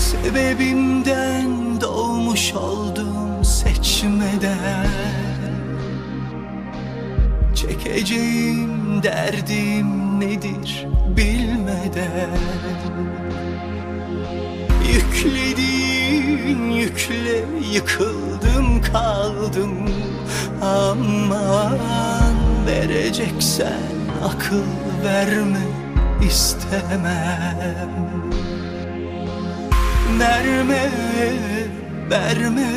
Sebebimden doğmuş oldum seçmeden. Çekeceğim derdim nedir bilmeden. Yükledin yükle yıkıldım kaldım. Aman vereceksen akıl verme istemem. Verme, verme,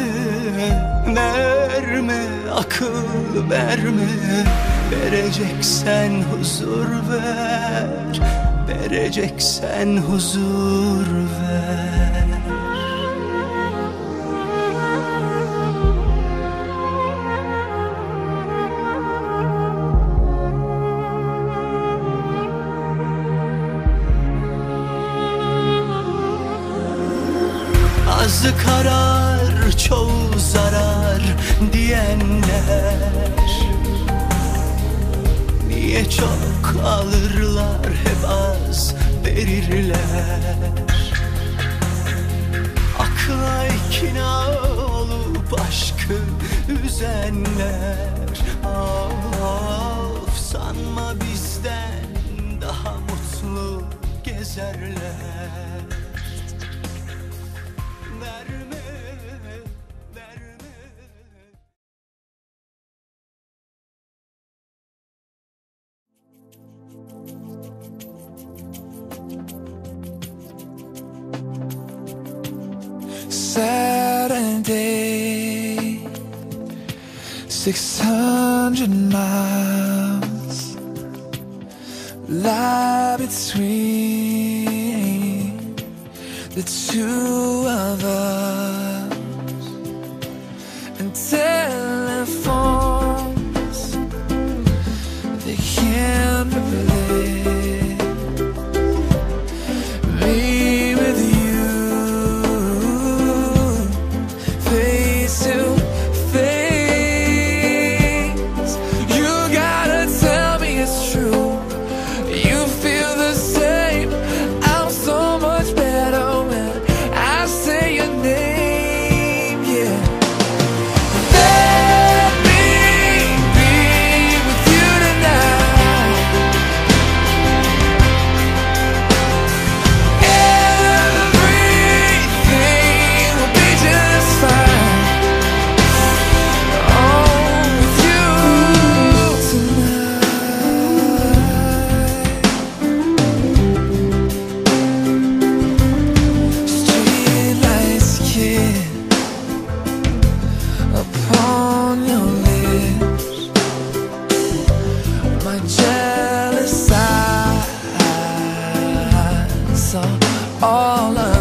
verme, akıl verme. Vereceksen huzur ver, vereceksen huzur ver. Azı karar, çoğu zarar diyenler niye çok alırlar, hep az verirler. Akla ikna olup aşkı üzenler. Of, sanma bizden daha mutlu gezerler. Verme, verme. Saturday, 600 miles lie between the two of us, and telephones they can't replace me with you, face to face. You gotta tell me it's true. You feel the same. I'm so much better when I say your name, yeah. Let me be with you tonight. Everything will be just fine. Oh, with you tonight. Streetlights kid upon your lips, my jealous eyes saw all of